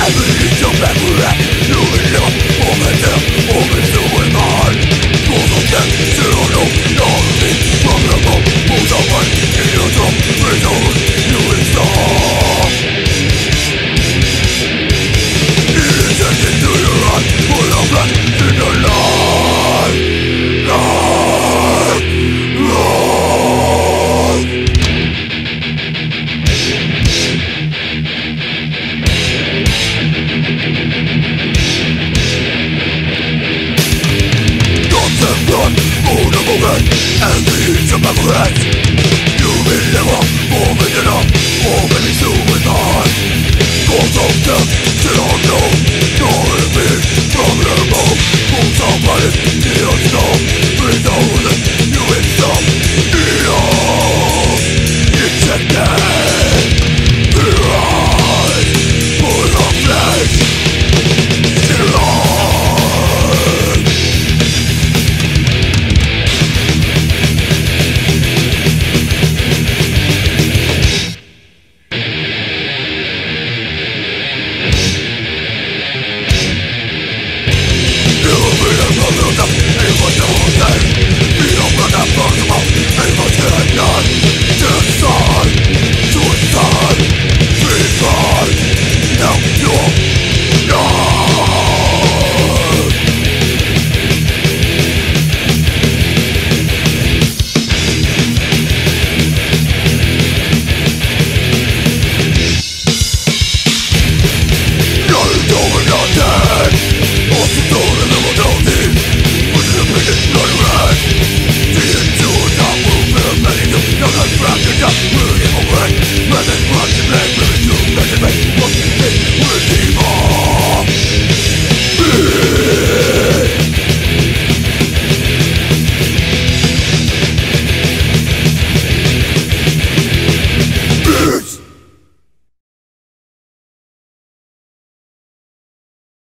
And the heat of my breath, you will never move it enough, or maybe suicide. Cause of death, still unknown, nor be from the above. Moves our planet, the unknown, without it, you will stop. Ejected, the eyes, full of flesh, still alive. You will be the mother of the evil.